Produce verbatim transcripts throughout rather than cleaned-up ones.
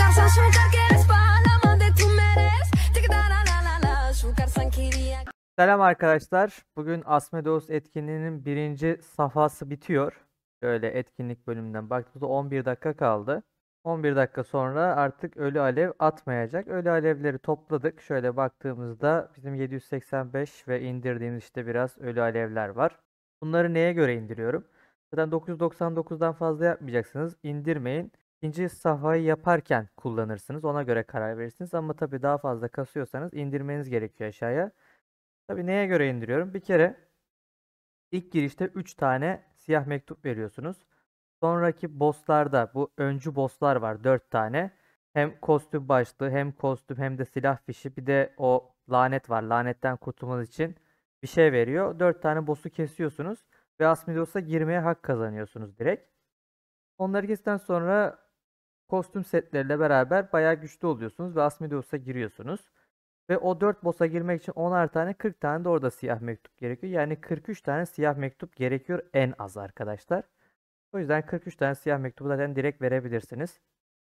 vas a soltar que eres palamón de tu meres. Tic da la la la la, su carsanquería. Selam arkadaşlar. Bugün Asmodeus etkinliğinin birinci safhası bitiyor. Şöyle etkinlik bölümünden baktığımızda on bir dakika kaldı. on bir dakika sonra artık ölü alev atmayacak. Ölü alevleri topladık. Şöyle baktığımızda bizim yedi yüz seksen beş ve indirdiğimiz işte biraz ölü alevler var. Bunları neye göre indiriyorum? Zaten dokuz yüz doksan dokuzdan fazla yapmayacaksınız. İndirmeyin. İkinci safhayı yaparken kullanırsınız. Ona göre karar verirsiniz. Ama tabii daha fazla kasıyorsanız indirmeniz gerekiyor aşağıya. Tabii neye göre indiriyorum? Bir kere ilk girişte üç tane siyah mektup veriyorsunuz. Sonraki bosslarda bu öncü bosslar var dört tane. Hem kostüm başlığı hem kostüm hem de silah fişi bir de o lanet var. Lanetten kurtulmanız için bir şey veriyor. dört tane boss'u kesiyorsunuz ve Asmodeus'a girmeye hak kazanıyorsunuz direkt. Onları kestikten sonra kostüm setleriyle beraber bayağı güçlü oluyorsunuz ve Asmodeus'a giriyorsunuz. Ve o dört boss'a girmek için onar tane kırk tane de orada siyah mektup gerekiyor. Yani kırk üç tane siyah mektup gerekiyor en az arkadaşlar. O yüzden kırk üç tane siyah mektubu zaten direkt verebilirsiniz.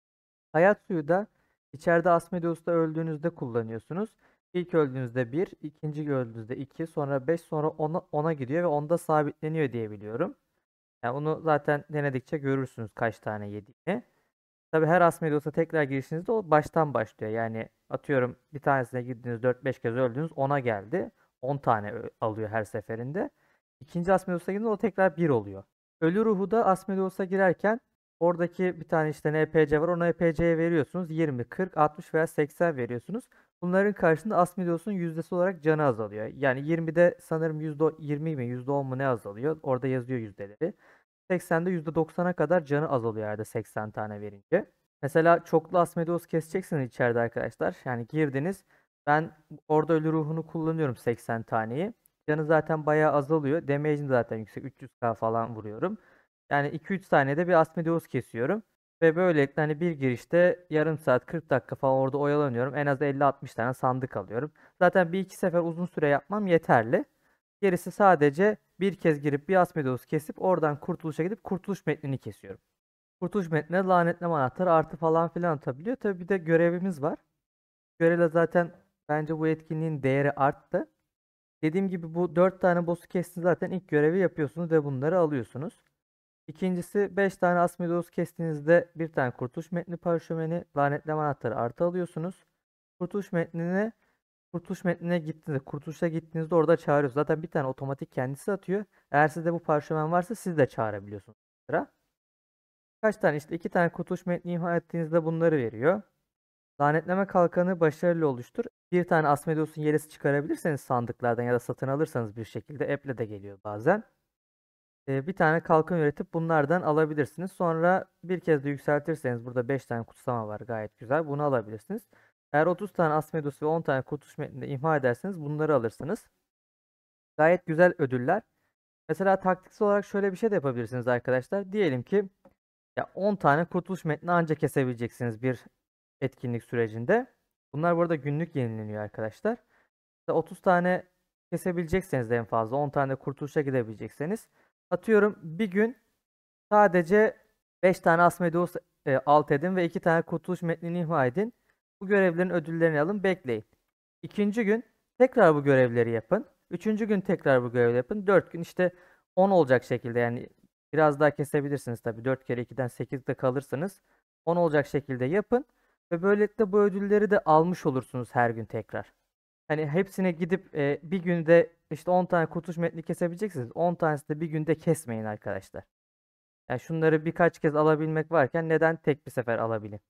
Hayat suyu da içeride Asmodeus'ta öldüğünüzde kullanıyorsunuz. İlk öldüğünüzde bir, ikinci öldüğünüzde iki, sonra beş, sonra ona gidiyor ve onda sabitleniyor diye biliyorum. Yani onu zaten denedikçe görürsünüz kaç tane yediğini. Tabi her Asmodeus'a tekrar girişinizde o baştan başlıyor. Yani atıyorum bir tanesine girdiniz dört beş kez öldünüz ona geldi. on tane alıyor her seferinde. İkinci Asmodeus'a girdiğinde o tekrar bir oluyor. Ölü ruhu da Asmodeus'a girerken oradaki bir tane işte N P C var. O N P C'ye veriyorsunuz. yirmi, kırk, altmış veya seksen veriyorsunuz. Bunların karşısında Asmodeus'un yüzdesi olarak canı azalıyor. Yani yirmide sanırım yüzde yirmi mi yüzde on mu ne azalıyor. Orada yazıyor yüzdeleri. seksende yüzde doksana kadar canı azalıyor herhalde seksen tane verince. Mesela çoklu Asmodeus keseceksiniz içeride arkadaşlar. Yani girdiniz. Ben orada ölü ruhunu kullanıyorum seksen taneyi. Canı zaten bayağı azalıyor. Damage'im zaten yüksek. üç yüz K falan vuruyorum. Yani iki üç saniyede bir Asmodeus kesiyorum. Ve böylelikle hani bir girişte yarım saat kırk dakika falan orada oyalanıyorum. En az elli altmış tane sandık alıyorum. Zaten bir iki sefer uzun süre yapmam yeterli. Gerisi sadece bir kez girip bir Asmodeus kesip oradan kurtuluşa gidip kurtuluş metnini kesiyorum. Kurtuluş metnine lanetleme anahtarı artı falan filan atabiliyor. Tabi bir de görevimiz var. Görevle zaten bence bu etkinliğin değeri arttı. Dediğim gibi bu dört tane boss'u kestiniz zaten ilk görevi yapıyorsunuz ve bunları alıyorsunuz. İkincisi beş tane Asmodeus kestiğinizde bir tane kurtuluş metni parşömeni, lanetleme anahtarı artı alıyorsunuz. Kurtuluş metnine Kurtuluş metnine gittiğinizde, kurtuluşa gittiğinizde orada çağırıyorsunuz. Zaten bir tane otomatik kendisi atıyor. Eğer sizde bu parşömen varsa siz de çağırabiliyorsunuz. Sıra. Kaç tane işte iki tane kurtuluş metni imha ettiğinizde bunları veriyor. Lanetleme kalkanı başarılı oluştur. Bir tane Asmodeus'un yerisi çıkarabilirseniz sandıklardan ya da satın alırsanız bir şekilde app'le de geliyor bazen. Ee, bir tane kalkan üretip bunlardan alabilirsiniz. Sonra bir kez de yükseltirseniz burada beş tane kutsama var gayet güzel. Bunu alabilirsiniz. Eğer otuz tane Asmodeus ve on tane kurtuluş metninde imha ederseniz bunları alırsınız. Gayet güzel ödüller. Mesela taktiksel olarak şöyle bir şey de yapabilirsiniz arkadaşlar. Diyelim ki ya on tane kurtuluş metni anca kesebileceksiniz bir etkinlik sürecinde. Bunlar burada günlük yenileniyor arkadaşlar. otuz tane kesebilecekseniz de en fazla on tane kurtuluşa gidebilecekseniz. Atıyorum bir gün sadece beş tane Asmodeus e, alt edin ve iki tane kurtuluş metnini imha edin. Bu görevlerin ödüllerini alın, bekleyin. İkinci gün tekrar bu görevleri yapın. Üçüncü gün tekrar bu görevleri yapın. Dört gün işte on olacak şekilde yani biraz daha kesebilirsiniz tabii. Dört kere ikiden sekizde kalırsanız on olacak şekilde yapın. Ve böylelikle bu ödülleri de almış olursunuz her gün tekrar. Hani hepsine gidip e, bir günde işte on tane kurtuluş metni kesebileceksiniz. on tanesi de bir günde kesmeyin arkadaşlar. Yani şunları birkaç kez alabilmek varken neden tek bir sefer alabilin?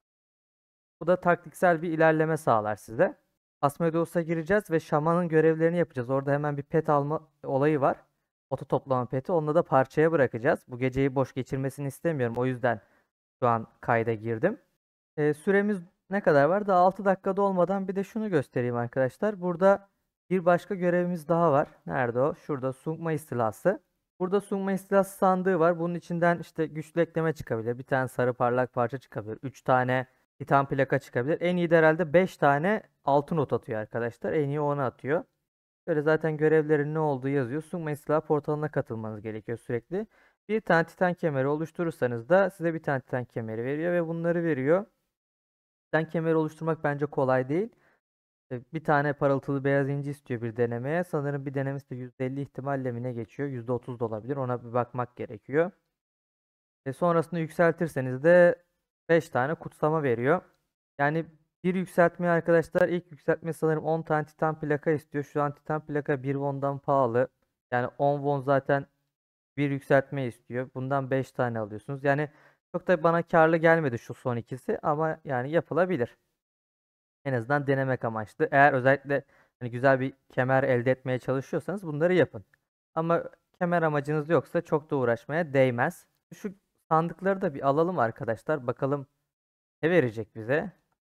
Bu da taktiksel bir ilerleme sağlar size. Asmodeus'a gireceğiz ve şamanın görevlerini yapacağız. Orada hemen bir pet alma olayı var. Oto toplama peti. Onunla da parçaya bırakacağız. Bu geceyi boş geçirmesini istemiyorum. O yüzden şu an kayda girdim. Ee, süremiz ne kadar var? Daha altı dakikada olmadan bir de şunu göstereyim arkadaşlar. Burada bir başka görevimiz daha var. Nerede o? Şurada Sungma istilası. Burada Sungma istilası sandığı var. Bunun içinden işte güçlü ekleme çıkabilir. Bir tane sarı parlak parça çıkabilir. üç tane titan plaka çıkabilir. En iyi de herhalde beş tane altın ot atıyor arkadaşlar. En iyi onu atıyor. Böyle zaten görevlerin ne olduğu yazıyor. Sungma istilası portalına katılmanız gerekiyor sürekli. Bir tane titan kemeri oluşturursanız da size bir tane titan kemeri veriyor ve bunları veriyor. Sen kemeri oluşturmak bence kolay değil. E, Bir tane parıltılı beyaz inci istiyor bir denemeye. Sanırım bir denemesi de yüzde elli ihtimalle mi ne geçiyor? yüzde otuz da olabilir. Ona bir bakmak gerekiyor. E sonrasında yükseltirseniz de beş tane kutsama veriyor. Yani bir yükseltme arkadaşlar, ilk yükseltme sanırım on tane titan plaka istiyor. Şu an titan plaka bir won'dan pahalı. Yani on won zaten bir yükseltme istiyor. Bundan beş tane alıyorsunuz. Yani çok da bana karlı gelmedi şu son ikisi ama yani yapılabilir. En azından denemek amaçlı. Eğer özellikle hani güzel bir kemer elde etmeye çalışıyorsanız bunları yapın. Ama kemer amacınız yoksa çok da uğraşmaya değmez. Şu sandıkları da bir alalım arkadaşlar. Bakalım ne verecek bize.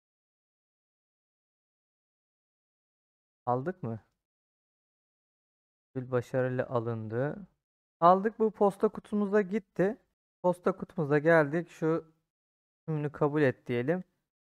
Aldık mı? Bir başarıyla alındı. Aldık, bu posta kutumuza gitti. Posta kutumuza geldik. Şu ürünü kabul et diyelim.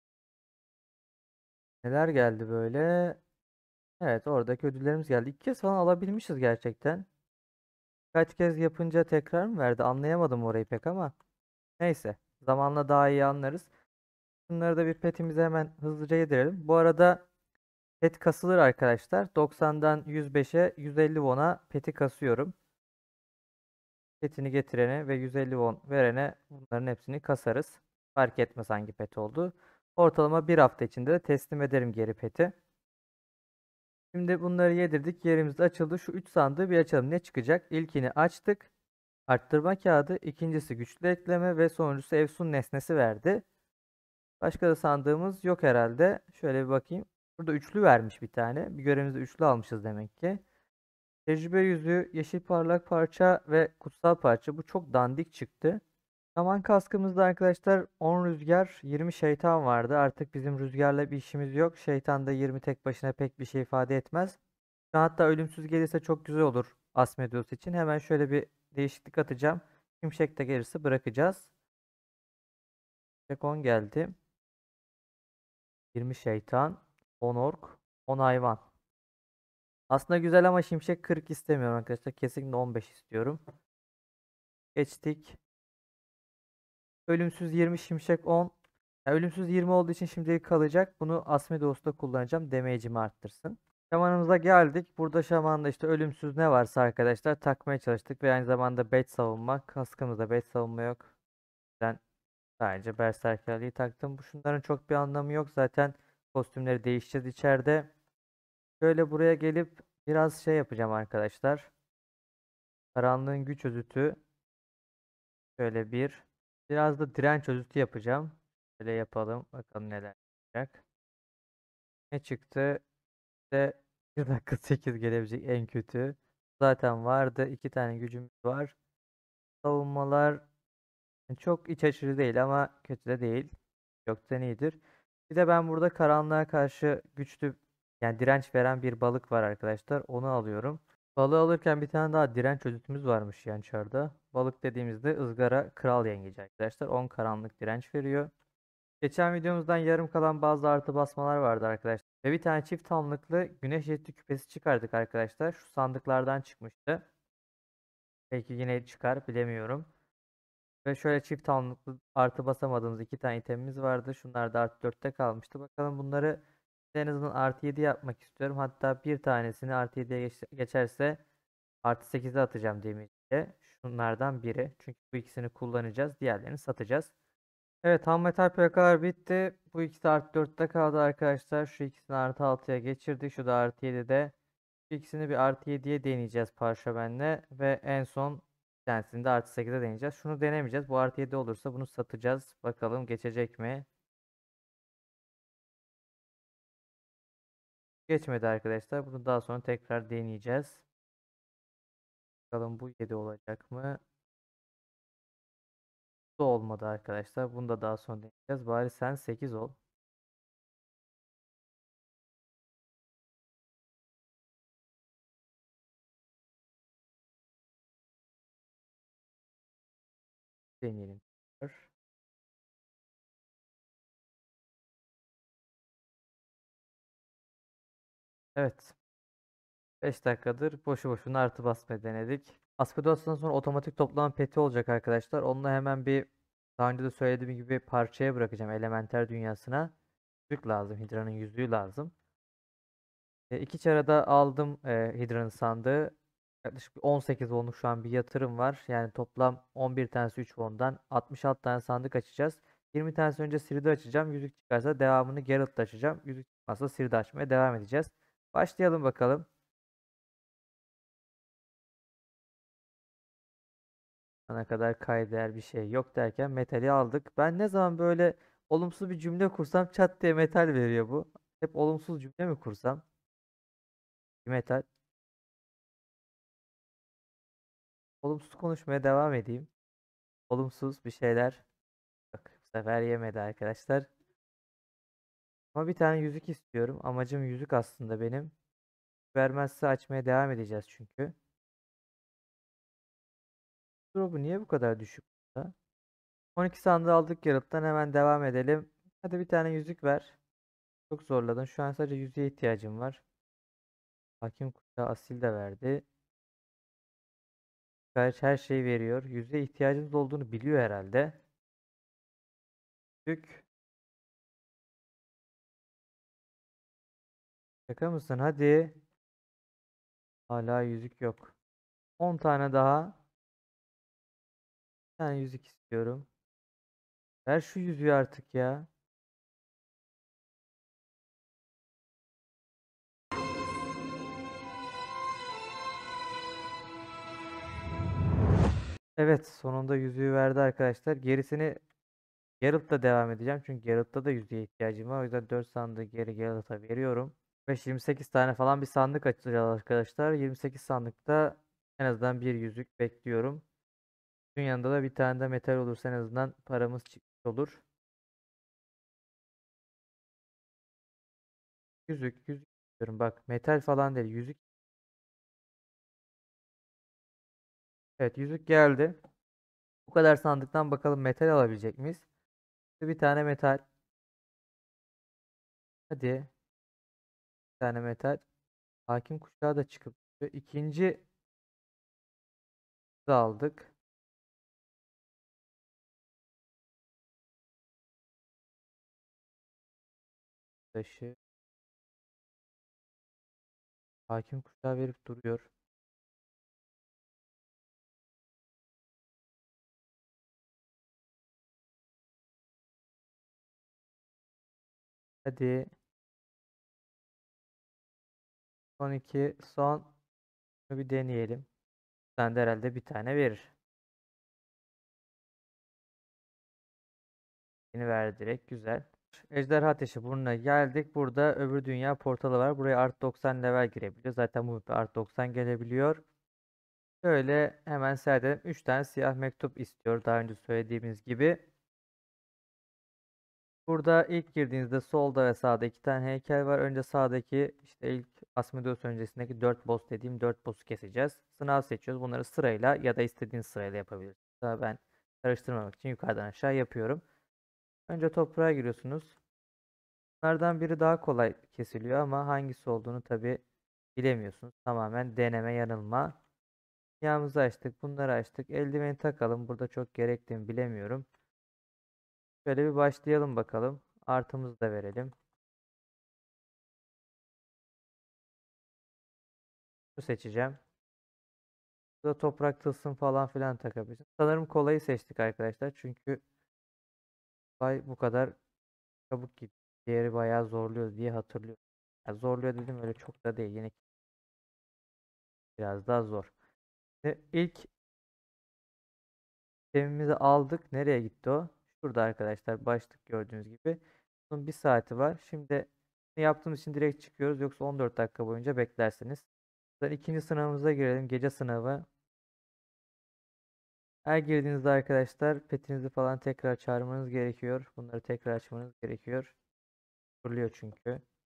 Neler geldi böyle? Evet, oradaki ödüllerimiz geldi. İki kez falan alabilmişiz gerçekten. Kaç kez yapınca tekrar mı verdi? Anlayamadım orayı pek ama. Neyse. Zamanla daha iyi anlarız. Bunları da bir petimize hemen hızlıca yedirelim. Bu arada pet kasılır arkadaşlar. doksandan yüz beşe yüz elli won'a peti kasıyorum. Petini getirene ve yüz elli won verene bunların hepsini kasarız. Fark etmez hangi pet oldu. Ortalama bir hafta içinde de teslim ederim geri peti. Şimdi bunları yedirdik. Yerimiz açıldı. Şu üç sandığı bir açalım. Ne çıkacak? İlkini açtık. Arttırma kağıdı. İkincisi güçlü ekleme ve sonuncusu Efsun nesnesi verdi. Başka da sandığımız yok herhalde. Şöyle bir bakayım. Burada üçlü vermiş bir tane. Bir görevimizde üçlü almışız demek ki. Tecrübe yüzüğü, yeşil parlak parça ve kutsal parça. Bu çok dandik çıktı. Saman kaskımızda arkadaşlar on rüzgar, yirmi şeytan vardı. Artık bizim rüzgarla bir işimiz yok. Şeytan da yirmi tek başına pek bir şey ifade etmez. Şu an hatta ölümsüz gelirse çok güzel olur Asmodeus için. Hemen şöyle bir değişiklik atacağım. Şimşek de gelirse bırakacağız. Şimşek on geldi. yirmi şeytan, on ork, on hayvan. Aslında güzel ama şimşek kırk istemiyorum arkadaşlar. Kesinlikle on beş istiyorum. Geçtik. Ölümsüz yirmi, şimşek on. Ya ölümsüz yirmi olduğu için şimdilik kalacak. Bunu Asmodeus'ta kullanacağım. Damage'imi arttırsın. Şamanımıza geldik. Burada şamanda işte ölümsüz ne varsa arkadaşlar takmaya çalıştık. Ve aynı zamanda beş savunma. Kaskımızda beş savunma yok. Ben sadece berserkerliği taktım. Bu şunların çok bir anlamı yok. Zaten kostümleri değişeceğiz içeride. Şöyle buraya gelip biraz şey yapacağım arkadaşlar. Karanlığın güç özütü. Şöyle bir. Biraz da direnç özütü yapacağım. Şöyle yapalım. Bakalım neler çıkacak. Ne çıktı? İşte bir dakika sekiz gelebilecek en kötü. Zaten vardı. iki tane gücümüz var. Savunmalar çok iç açıcı değil ama kötü de değil. Yoktan iyidir. Bir de ben burada karanlığa karşı güçlü, yani direnç veren bir balık var arkadaşlar. Onu alıyorum. Balığı alırken bir tane daha direnç özütümüz varmış yani çarda. Balık dediğimizde ızgara kral yengeci arkadaşlar. on karanlık direnç veriyor. Geçen videomuzdan yarım kalan bazı artı basmalar vardı arkadaşlar. Ve bir tane çift tamlıklı güneş jeti küpesi çıkardık arkadaşlar. Şu sandıklardan çıkmıştı. Belki yine çıkar, bilemiyorum. Ve şöyle çift tamlıklı artı basamadığımız iki tane itemimiz vardı. Şunlar da artı dörtte kalmıştı. Bakalım bunları en azından artı yedi yapmak istiyorum. Hatta bir tanesini artı yediye geç geçerse artı sekize atacağım demirciye. Şunlardan biri. Çünkü bu ikisini kullanacağız. Diğerlerini satacağız. Evet, ham metal plakalar bitti. Bu ikisi artı dörtte kaldı arkadaşlar. Şu ikisini artı altıya geçirdik. Şu da artı yedide. Şu ikisini bir artı yediye deneyeceğiz parşömenle. Ve en son bir tanesini de artı sekize deneyeceğiz. Şunu denemeyeceğiz. Bu artı yedi olursa bunu satacağız. Bakalım geçecek mi? Geçmedi arkadaşlar. Bunu daha sonra tekrar deneyeceğiz. Bakalım bu yedi olacak mı? Bu olmadı arkadaşlar. Bunu da daha sonra deneyeceğiz. Bari sen sekiz ol. Deneyelim. Evet. beş dakikadır boşu boşuna artı basmayı denedik. Aspidos'tan sonra otomatik toplama peti olacak arkadaşlar. Onunla hemen bir, daha önce de söylediğim gibi, parçaya bırakacağım elementer dünyasına. yüzük lazım. Hidra'nın yüzüğü lazım. E, iki çarada aldım e, Hidra'nın sandığı. Yaklaşık on sekiz wonluk şu an bir yatırım var. Yani toplam on bir tanesi üç wondan altmış altı tane sandık açacağız. yirmi tanesi önce Siri'de açacağım. Yüzük çıkarsa devamını Geralt'ta açacağım. Yüzük çıkmazsa Siri'de açmaya devam edeceğiz. Başlayalım bakalım. Ana kadar kayder bir şey yok derken metali aldık. Ben ne zaman böyle olumsuz bir cümle kursam çat diye metal veriyor bu. Hep olumsuz cümle mi kursam? Metal. Olumsuz konuşmaya devam edeyim. Olumsuz bir şeyler. Bak bu sefer yemedi arkadaşlar. Ama bir tane yüzük istiyorum. Amacım yüzük aslında benim. Vermezse açmaya devam edeceğiz çünkü. Drop'u niye bu kadar düşük burada? on iki sandığı aldık Geralt'tan, hemen devam edelim. Hadi bir tane yüzük ver. Çok zorladın. Şu an sadece yüzüğe ihtiyacım var. Hakim Kuşağı asil de verdi. Her, her şeyi veriyor. Yüzüğe ihtiyacımız olduğunu biliyor herhalde. Yüzük. Şaka mısın? Hadi. Hala yüzük yok. on tane daha. Bir tane yüzük istiyorum. Ver şu yüzüğü artık ya. Evet, sonunda yüzüğü verdi arkadaşlar. Gerisini Geralt'ta devam edeceğim. Çünkü Geralt'ta da yüzüğe ihtiyacım var. O yüzden dört sandığı geri Geralt'a veriyorum. beş yirmi sekiz tane falan bir sandık açacağız arkadaşlar. yirmi sekiz sandıkta en azından bir yüzük bekliyorum. Bunun yanında da bir tane de metal olursa en azından paramız çıkmış olur. Yüzük, yüzük istiyorum. Bak metal falan değil, yüzük. Evet, yüzük geldi. Bu kadar sandıktan bakalım metal alabilecek miyiz? Bir tane metal. Hadi. Bir tane metal. Hakim kuşağı da çıkıp ikinci de aldık. Taşı. Hakim kuşağı verip duruyor. Hadi. Son iki. Son. Bunu bir deneyelim. Sen de herhalde bir tane verir. Yeni verdi direkt. Güzel. Ejderha Ateşi burnuna geldik. Burada öbür dünya portalı var. Buraya artı doksan level girebiliyor. Zaten bu artı doksan gelebiliyor. Şöyle hemen seyredelim. üç tane siyah mektup istiyor. Daha önce söylediğimiz gibi. Burada ilk girdiğinizde solda ve sağda iki tane heykel var. Önce sağdaki işte ilk Asmodeus öncesindeki dört boss dediğim dört boss'u keseceğiz. Sınav seçiyoruz. Bunları sırayla ya da istediğiniz sırayla yapabilirsiniz. Daha ben karıştırmamak için yukarıdan aşağı yapıyorum. Önce toprağa giriyorsunuz. Bunlardan biri daha kolay kesiliyor ama hangisi olduğunu tabi bilemiyorsunuz. Tamamen deneme yanılma. Yağımızı açtık. Bunları açtık. Eldiveni takalım. Burada çok gerektiğini bilemiyorum. Şöyle bir başlayalım bakalım. Artımızı da verelim. Bu seçeceğim. Burada toprak tılsım falan filan takabiliriz. Sanırım kolayı seçtik arkadaşlar. Çünkü kolay bu kadar çabuk gitti. Diğeri bayağı zorluyor diye hatırlıyorum. Ya zorluyor dedim, öyle çok da değil. Yine biraz daha zor. Ve ilk temimizi aldık. Nereye gitti o? Şurada arkadaşlar. Başlık gördüğünüz gibi. Bunun bir saati var. Şimdi yaptığımız için direkt çıkıyoruz. Yoksa on dört dakika boyunca beklersiniz. Buradan ikinci sınavımıza girelim. Gece sınavı. Her girdiğinizde arkadaşlar petinizi falan tekrar çağırmanız gerekiyor. Bunları tekrar açmanız gerekiyor. Fırlıyor çünkü.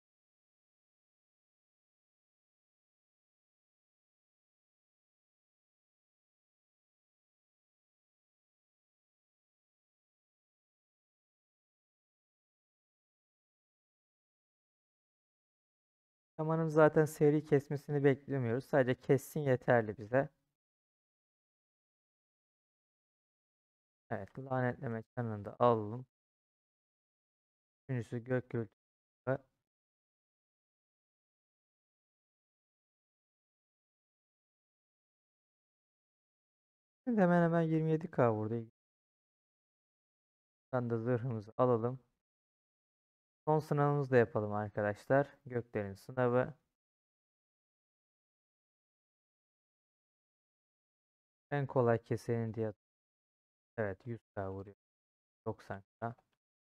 Şamanın zaten seri kesmesini beklemiyoruz. Sadece kessin yeterli bize. Evet, lanetleme çanını da alalım. Üçüncüsü gök gürültüsü. Şimdi hemen hemen yirmi yedi K vurdu. Ben de zırhımızı alalım. Son sınavımızı da yapalım arkadaşlar. Göklerin sınavı. En kolay kesenin diye. Evet, yüz K vuruyor. doksan K.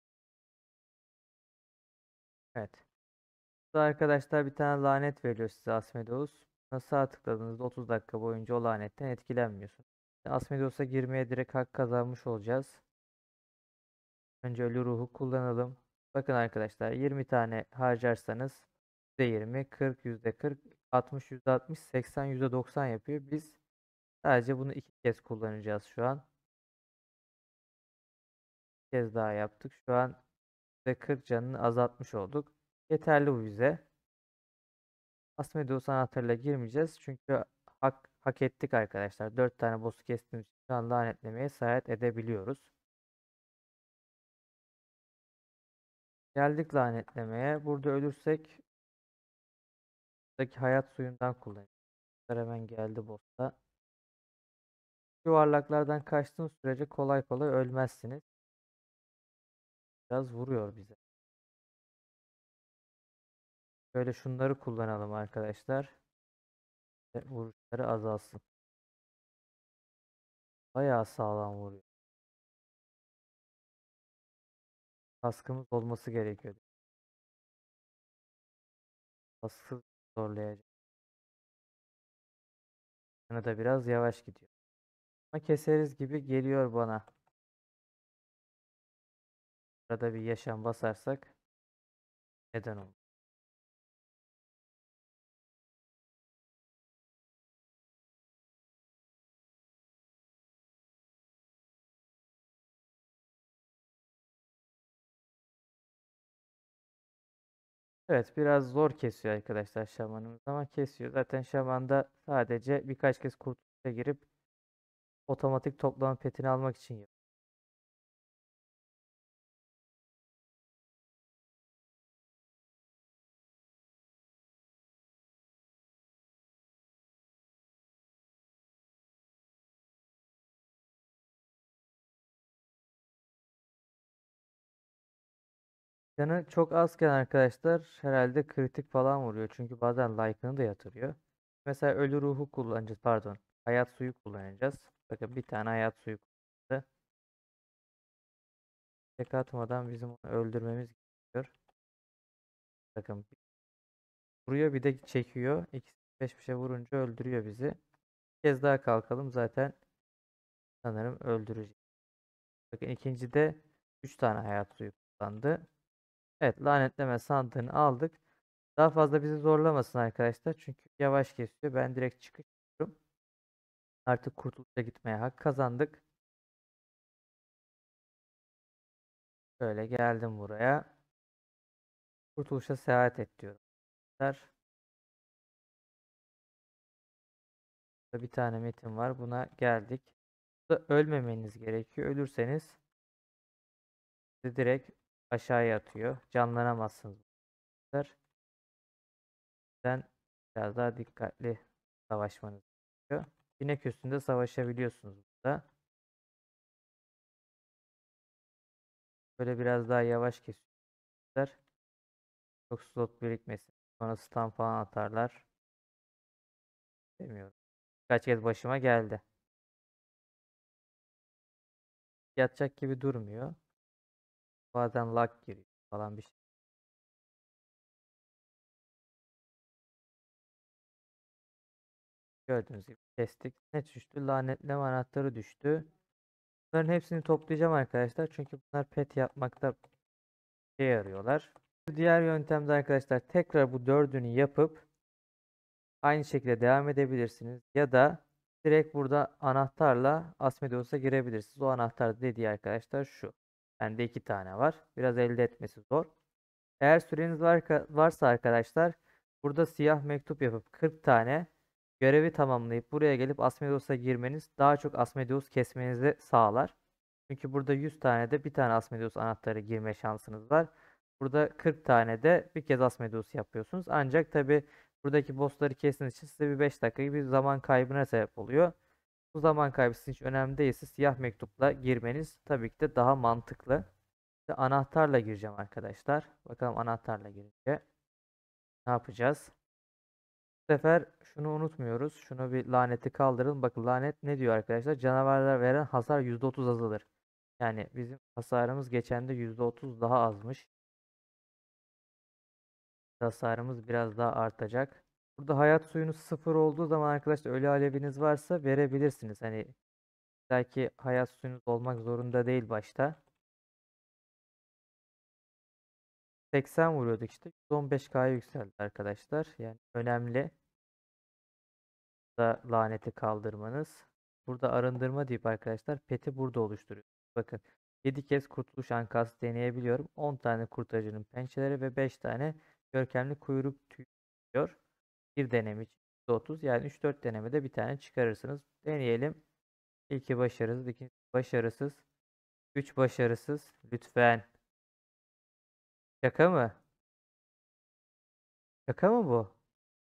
Evet. Burada arkadaşlar bir tane lanet veriyor size Asmodeus. Buna sağ tıkladığınızda otuz dakika boyunca o lanetten etkilenmiyorsun. Asmodeus'a girmeye direkt hak kazanmış olacağız. Önce ölü ruhu kullanalım. Bakın arkadaşlar, yirmi tane harcarsanız yüzde yirmi, kırk, yüzde kırk, altmış, yüzde altmış, seksen, yüzde doksan yapıyor. Biz sadece bunu iki kez kullanacağız şu an. Bir kez daha yaptık. Şu an yüzde kırk canını azaltmış olduk. Yeterli bu bize. Asmodeus anahtarıyla girmeyeceğiz. Çünkü hak, hak ettik arkadaşlar. dört tane boss'u kestiğimiz için şu an lanetlemeye seyahat edebiliyoruz. Geldik lanetlemeye. Burada ölürsek buradaki hayat suyundan kullanacağız. Hemen geldi boss'ta. Yuvarlaklardan kaçtığın sürece kolay kolay ölmezsiniz. Biraz vuruyor bize. Böyle şunları kullanalım arkadaşlar. Ve vuruşları azalsın. Bayağı sağlam vuruyor. Kaskımız olması gerekiyor. Kasksız zorlayacak. Yana da biraz yavaş gidiyor. Ama keseriz gibi geliyor bana. Burada bir yaşam basarsak neden olmaz? Evet, biraz zor kesiyor arkadaşlar şamanımız ama kesiyor. Zaten şamanda sadece birkaç kez kurtuluşa girip otomatik toplama petini almak için yapıyor. Canı çok azken arkadaşlar herhalde kritik falan vuruyor. Çünkü bazen like'ını da yatırıyor. Mesela ölü ruhu kullanacağız, pardon. Hayat suyu kullanacağız. Bakın bir tane hayat suyu kullandı. Tek atmadan bizim onu öldürmemiz gerekiyor. Bakın vuruyor bir de çekiyor. İkisi peş peşe vurunca öldürüyor bizi. Bir kez daha kalkalım, zaten sanırım öldürecek. Bakın ikinci de üç tane hayat suyu kullandı. Evet, lanetleme sandığını aldık. Daha fazla bizi zorlamasın arkadaşlar. Çünkü yavaş kesiyor. Ben direkt çıkıyorum. Artık kurtuluşa gitmeye hak kazandık. Böyle geldim buraya. Kurtuluşa seyahat et diyorum. Burada bir tane metin var. Buna geldik. Burada ölmemeniz gerekiyor. Ölürseniz sizi direkt aşağıya atıyor. Canlanamazsınız. Sen biraz daha dikkatli savaşmanız gerekiyor. Sinek üstünde savaşabiliyorsunuz burada. Böyle biraz daha yavaş kesiyorlar. Çok slot birikmesin. Sonra stun falan atarlar. Demiyorum. Kaç kez başıma geldi. Yatacak gibi durmuyor. Bazen lag giriyor falan bir şey. Gördüğünüz gibi kestik. Ne düştü? Lanetleme anahtarı düştü. Bunların hepsini toplayacağım arkadaşlar. Çünkü bunlar pet yapmakta şey yarıyorlar. Diğer yöntemde arkadaşlar tekrar bu dördünü yapıp aynı şekilde devam edebilirsiniz. Ya da direkt burada anahtarla Asmodeus'a girebilirsiniz. O anahtar dediği arkadaşlar şu. Bende iki tane var. Biraz elde etmesi zor. Eğer süreniz var, varsa arkadaşlar burada siyah mektup yapıp kırk tane görevi tamamlayıp buraya gelip Asmodeus'a girmeniz daha çok Asmodeus kesmenizi sağlar. Çünkü burada yüz tane de bir tane Asmodeus anahtarı girme şansınız var. Burada kırk tane de bir kez Asmodeus yapıyorsunuz. Ancak tabi buradaki bossları kesmeniz için size bir beş dakika gibi bir zaman kaybına sebep oluyor. Bu zaman kaybı sizin için önemli değilse siyah mektupla girmeniz tabii ki de daha mantıklı. İşte anahtarla gireceğim arkadaşlar. Bakalım anahtarla girince ne yapacağız? Bu sefer şunu unutmuyoruz. Şunu bir laneti kaldıralım. Bakın lanet ne diyor arkadaşlar? Canavarlar veren hasar yüzde otuz azalır. Yani bizim hasarımız geçen de yüzde otuz daha azmış. Hasarımız biraz daha artacak. Burada hayat suyunuz sıfır olduğu zaman arkadaşlar ölü aleviniz varsa verebilirsiniz. Hani belki hayat suyunuz olmak zorunda değil başta. seksen vuruyorduk işte. yüz on beş K'ya yükseldi arkadaşlar. Yani önemli da laneti kaldırmanız. Burada arındırma deyip arkadaşlar peti burada oluşturuyor. Bakın yedi kez kurtuluş ankası deneyebiliyorum. on tane kurtarıcının pençeleri ve beş tane görkemli kuyruk tüyü diyor. Bir deneme için yüzde otuz, yani üç dört denemede bir tane çıkarırsınız. Deneyelim. İlki başarısız, ikincisi başarısız, üç başarısız. Lütfen. Şaka mı? Şaka mı bu?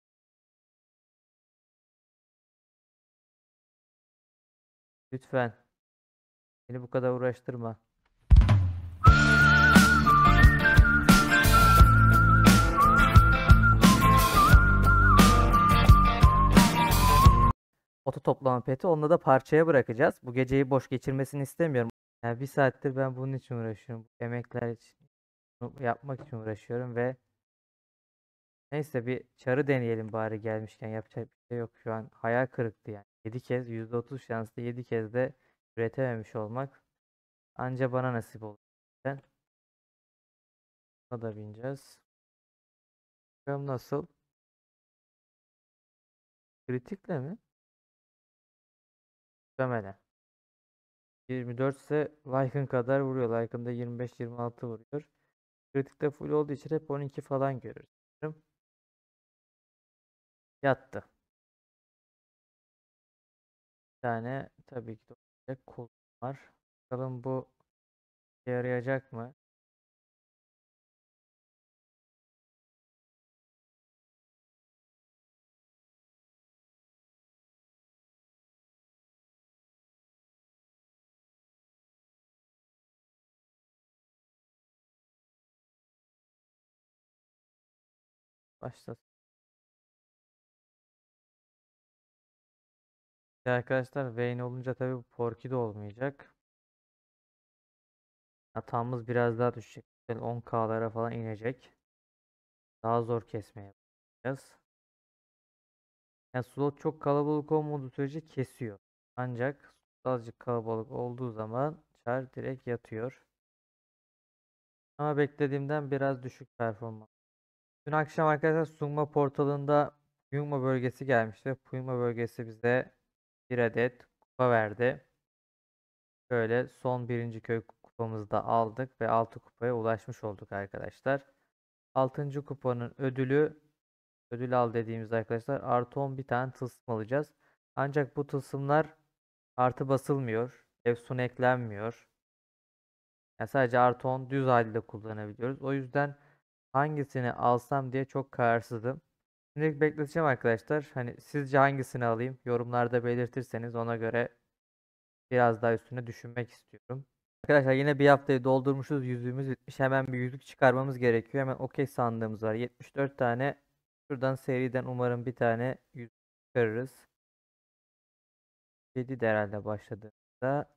Lütfen. Beni bu kadar uğraştırma. Oto toplama peti. Onunla da parçaya bırakacağız. Bu geceyi boş geçirmesini istemiyorum. Yani bir saattir ben bunun için uğraşıyorum. Emekler için bunu yapmak için uğraşıyorum ve neyse bir çarı deneyelim bari gelmişken, yapacak bir şey yok şu an. Hayal kırıktı yani. yedi kez yüzde otuz şanslı yedi kez de üretememiş olmak anca bana nasip oldu. Zaten. Buna da bineceğiz. Bakalım nasıl? Kritikle mi? Muhtemelen. yirmi dört ise Lycan kadar vuruyor. Lycan'da yirmi beş yirmi altı vuruyor. Kritikte full olduğu için hep on iki falan görürüz. Yattı. Bir tane tabii ki de olacak kol var. Bakalım bu işe yarayacak mı? Başlasın. Arkadaşlar Vayne olunca tabii bu Porky de olmayacak. Hatamız biraz daha düşecek. on K'lara falan inecek. Daha zor kesmeye başlayacağız. Yani slot çok kalabalık olmadığı sürece kesiyor. Ancak azıcık kalabalık olduğu zaman çar direkt yatıyor. Ama beklediğimden biraz düşük performans. Dün akşam arkadaşlar Sungma portalında Puma bölgesi gelmişti. Puma bölgesi bize bir adet kupa verdi. Böyle son birinci köy kupamızı da aldık ve altı kupaya ulaşmış olduk arkadaşlar. altıncı kupanın ödülü, ödül al dediğimiz arkadaşlar artı on bir tane tılsım alacağız. Ancak bu tılsımlar artı basılmıyor. Efsun eklenmiyor. Yani sadece artı on düz halde kullanabiliyoruz. O yüzden hangisini alsam diye çok kararsızım. Şimdilik bekleteceğim arkadaşlar. Hani sizce hangisini alayım? Yorumlarda belirtirseniz ona göre biraz daha üstüne düşünmek istiyorum. Arkadaşlar yine bir haftayı doldurmuşuz. Yüzüğümüz bitmiş. Hemen bir yüzük çıkarmamız gerekiyor. Hemen okey sandığımız var. yetmiş dört tane. Şuradan seriden umarım bir tane yüzük çıkarırız. yedi de herhalde başladığında.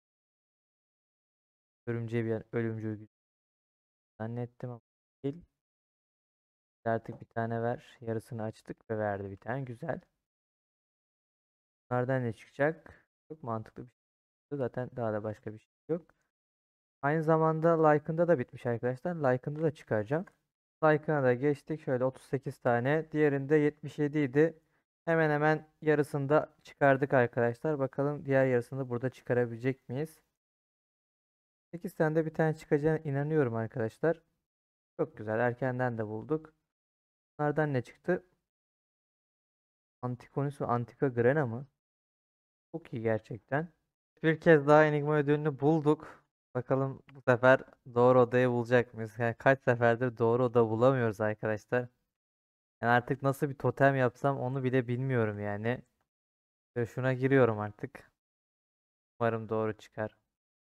Örümceği bir ölümcül zannettim ama değil. Artık bir tane ver. Yarısını açtık ve verdi bir tane. Güzel. Bunlardan ne çıkacak? Çok mantıklı bir şey. Zaten daha da başka bir şey yok. Aynı zamanda Lycan'da da bitmiş arkadaşlar. Lycan'da da çıkaracağım. Lycan'a da geçtik. Şöyle otuz sekiz tane. Diğerinde yetmiş yedi idi. Hemen hemen yarısında çıkardık arkadaşlar. Bakalım diğer yarısını burada çıkarabilecek miyiz? sekiz tane de bir tane çıkacağına inanıyorum arkadaşlar. Çok güzel. Erkenden de bulduk. Bunlardan ne çıktı? Antikonus ve Antika Grena mı? Çok iyi gerçekten. Bir kez daha Enigma ödülünü bulduk. Bakalım bu sefer doğru odayı bulacak mıyız? Yani kaç seferdir doğru oda bulamıyoruz arkadaşlar. Yani artık nasıl bir totem yapsam onu bile bilmiyorum yani. Ve şuna giriyorum artık. Umarım doğru çıkar.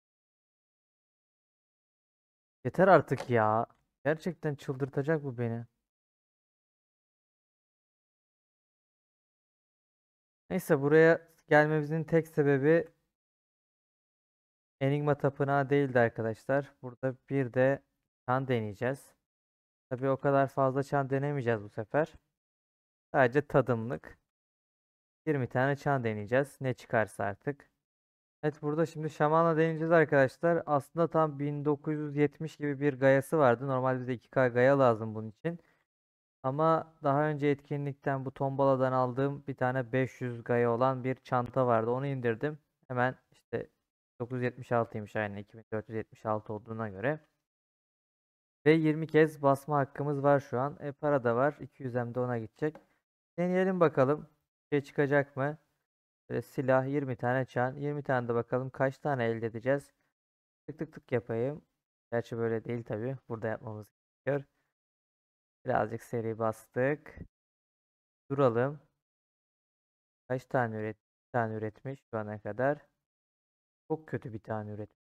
Yeter artık ya. Gerçekten çıldırtacak bu beni. Neyse, buraya gelmemizin tek sebebi Enigma Tapınağı değildi arkadaşlar. Burada bir de çan deneyeceğiz. Tabii o kadar fazla çan denemeyeceğiz bu sefer. Sadece tadımlık. yirmi tane çan deneyeceğiz. Ne çıkarsa artık. Evet, burada şimdi şamanla deneyeceğiz arkadaşlar. Aslında tam bin dokuz yüz yetmiş gibi bir gayası vardı. Normalde bize iki K gaya lazım bunun için. Ama daha önce etkinlikten bu tombaladan aldığım bir tane beş yüz gaya olan bir çanta vardı. Onu indirdim. Hemen işte dokuz yüz yetmiş altıymış, aynı iki bin dört yüz yetmiş altı olduğuna göre. Ve yirmi kez basma hakkımız var şu an. E para da var. iki yüz hem de ona gidecek. Deneyelim bakalım. Bir şey çıkacak mı? Böyle silah, yirmi tane çan. yirmi tane de bakalım kaç tane elde edeceğiz. Tık tık tık yapayım. Gerçi böyle değil tabii. Burada yapmamız gerekiyor. Birazcık seri bastık. Duralım. Kaç tane üret bir tane üretmiş şu ana kadar. Çok kötü bir tane üretmiş.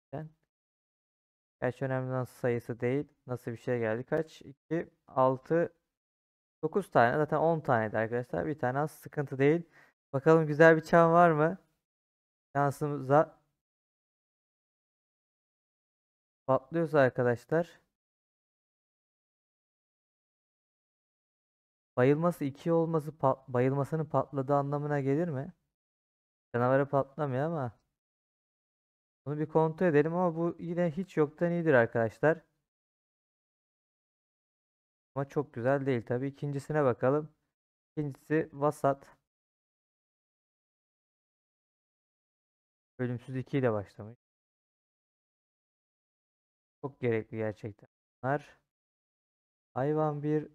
Gerçi önemli olan sayısı değil. Nasıl bir şey geldi? Kaç? iki, altı, dokuz tane. Zaten on taneydi arkadaşlar. Bir tane az, sıkıntı değil. Bakalım güzel bir çan var mı? Şansımıza patlıyorsa arkadaşlar. Bayılması iki olması pat- bayılmasının patladığı anlamına gelir mi? Canavarı patlamıyor ama. Bunu bir kontrol edelim ama bu yine hiç yoktan iyidir arkadaşlar. Ama çok güzel değil tabii. İkincisine bakalım. İkincisi vasat. Ölümsüz iki ile başlamış. Çok gerekli gerçekten. Bunlar hayvan bir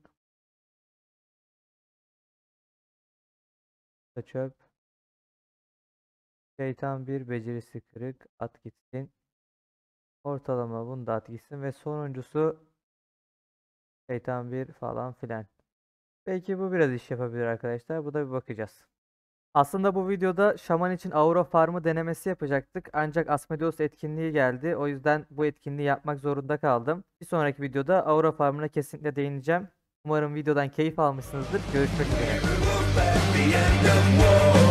da çöp. Şeytan bir, becerisi kırık. At gitsin. Ortalama bunu da at gitsin. Ve sonuncusu şeytan bir falan filan. Belki bu biraz iş yapabilir arkadaşlar. Bu da bir bakacağız. Aslında bu videoda şaman için aura farmı denemesi yapacaktık. Ancak Asmodeus etkinliği geldi. O yüzden bu etkinliği yapmak zorunda kaldım. Bir sonraki videoda aura farmına kesinlikle değineceğim. Umarım videodan keyif almışsınızdır. Görüşmek üzere.